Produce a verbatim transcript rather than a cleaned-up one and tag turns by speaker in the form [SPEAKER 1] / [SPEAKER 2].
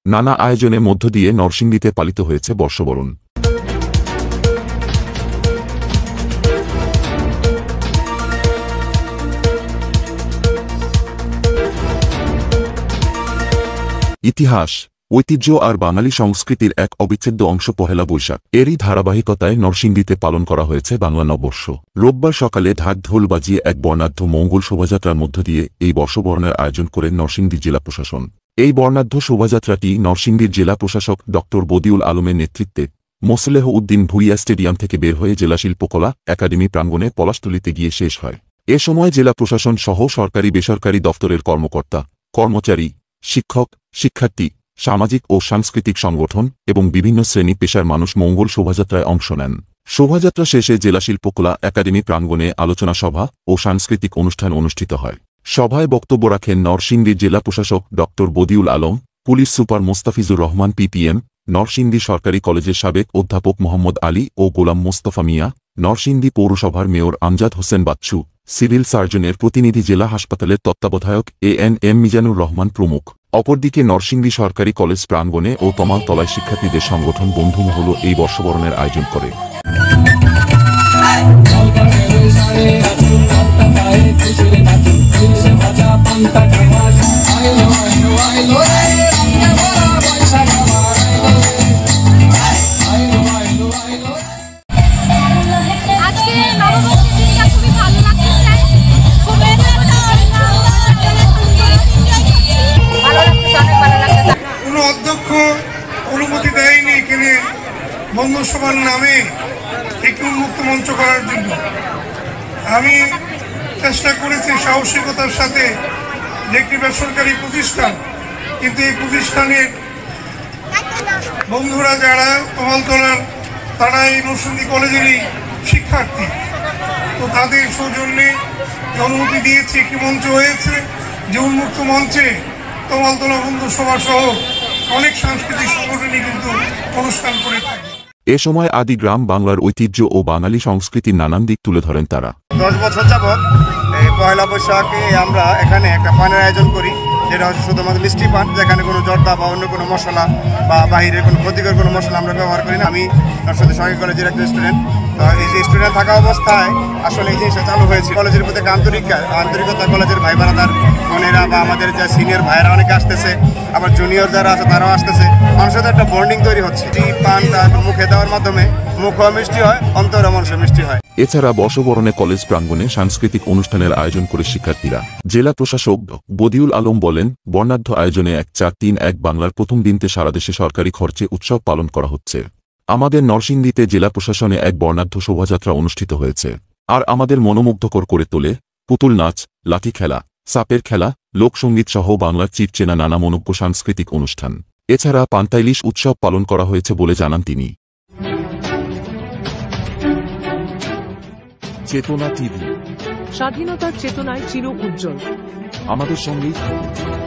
[SPEAKER 1] নানা আয়োজনের মধ্য দিয়ে নরসিংদীতে পালিত হয়েছে বর্ষবরণ। ইতিহাস, ঐতিহ্য আর বাঙালি সংস্কৃতির এক অবিচ্ছেদ্য অংশ পহেলা বৈশাখ। এরই ধারাবাহিকতায় নরসিংদীতে পালন করা হয়েছে বাংলা নববর্ষ। রোববার সকালে ঢাক ঢোল বাজিয়ে এক বর্ণাঢ্য মঙ্গল শোভাযাত্রার মধ্য দিয়ে এই বর্ষবরণের আয়োজন করে নরসিংদী জেলা প্রশাসন। এই বর্ণাঢ্য শোভাযাত্রাটি নরসিংদীর জেলা প্রশাসক ড বদিউল আলমের নেতৃত্বে মোসলেহ উদ্দিন ভুইয়া স্টেডিয়াম থেকে বের হয়ে জেলা শিল্পকলা একাডেমি প্রাঙ্গণে পলাশতলীতে গিয়ে শেষ হয়। এ সময় জেলা প্রশাসন সহ সরকারি বেসরকারি দফতরের কর্মকর্তা, কর্মচারী, শিক্ষক, শিক্ষার্থী, সামাজিক ও সাংস্কৃতিক সংগঠন এবং বিভিন্ন শ্রেণী পেশার মানুষ মঙ্গল শোভাযাত্রায় অংশ নেন। শোভাযাত্রা শেষে জেলা শিল্পকলা একাডেমি প্রাঙ্গণে আলোচনা সভা ও সাংস্কৃতিক অনুষ্ঠান অনুষ্ঠিত হয়। সভায় বক্তব্য রাখেন নরসিংদীর জেলা প্রশাসক ড Badiul Alam, police super Mostafizur Rahman PPM, Narsingdi সরকারি কলেজের সাবেক অধ্যাপক মোহাম্মদ আলী ও গোলাম মোস্তফা মিয়া, নরসিংদী পৌরসভার মেয়র আমজাদ হোসেন বাচ্চু, সিভিল সার্জনের প্রতিনিধি, জেলা হাসপাতালের তত্ত্বাবধায়ক A N M Mizanur Rahman প্রমুখ। অপরদিকে নরসিংদী সরকারি কলেজ প্রাঙ্গণে ও তমালতলায় শিক্ষার্থীদের সংগঠন বন্ধুমহল এই বর্ষবরণের আয়োজন করে।
[SPEAKER 2] অনুমতি দেয়নি এখানে বন্ধুসভার নামে একটি উন্মুক্ত মঞ্চ করার জন্য। আমি চেষ্টা করেছি সাহসিকতার সাথে যে একটি বেসরকারি প্রতিষ্ঠান, কিন্তু এই প্রতিষ্ঠানের বন্ধুরা যারা কমালতলার, তারা এই নরসিংদী কলেজেরই শিক্ষার্থী, তো তাদের সৌজন্যে অনুমতি দিয়েছে, একটি মঞ্চ হয়েছে যে উন্মুক্ত মঞ্চে কমালতলা বন্ধুসভা সহ অনেক সাংস্কৃতিক সংগঠনই কিন্তু অনুষ্ঠান করে থাকে।
[SPEAKER 1] এ সময় আদি গ্রাম বাংলার ঐতিহ্য ও বাঙালি সংস্কৃতির নানান দিক তুলে ধরেন তারা।
[SPEAKER 3] দশ বছর যাবৎ পয়লা বৈশাখে আমরা এখানে একটা পানের আয়োজন করি, যেটা হচ্ছে শুধুমাত্র মিষ্টি পান, যেখানে কোনো জর্দা বা অন্য কোনো মশলা বা বাহিরের কোনো ক্ষতিকর কোনো মশলা আমরা ব্যবহার করি না। আমি নরসিংদী সরকারি কলেজের একটা স্টুডেন্ট, তো এই যে স্টুডেন্ট থাকা অবস্থায় আসলে এই জিনিসটা চালু হয়েছে। কলেজের প্রতি একটা আন্তরিক আন্তরিকতা, কলেজের ভাই বোনেরা, বোনেরা বা আমাদের যে সিনিয়র ভাইয়েরা অনেকে আসতেছে, আবার জুনিয়র যারা আছে তারাও আসতেছে, মানুষের সাথে একটা বন্ডিং তৈরি হচ্ছে। এই পান মুখে দেওয়ার মাধ্যমে মুখও মিষ্টি হয়, অন্তর মানুষের মিষ্টি হয়।
[SPEAKER 1] এছাড়া বর্ষবরণে কলেজ প্রাঙ্গণে সাংস্কৃতিক অনুষ্ঠানের আয়োজন করে শিক্ষার্থীরা। জেলা প্রশাসক বদিউল আলম বলেন, বর্ণাঢ্য আয়োজনে এক চার তিন এক বাংলার প্রথম দিনতে সারাদেশে সরকারি খরচে উৎসব পালন করা হচ্ছে। আমাদের নরসিংদীতে জেলা প্রশাসনে এক বর্ণাঢ্য শোভাযাত্রা অনুষ্ঠিত হয়েছে, আর আমাদের মনোমুগ্ধকর করে তোলে পুতুল নাচ, লাঠি খেলা, সাপের খেলা, লোকসঙ্গীত সহ বাংলার চিরচেনা নানা মনোজ্ঞ সাংস্কৃতিক অনুষ্ঠান। এছাড়া পান্তাইলিশ উৎসব পালন করা হয়েছে বলে জানান তিনি। চেতনা টিভি,
[SPEAKER 4] স্বাধীনতার চেতনায় চির উজ্জ্বল।
[SPEAKER 1] আমাদের সঙ্গেই থাকুন।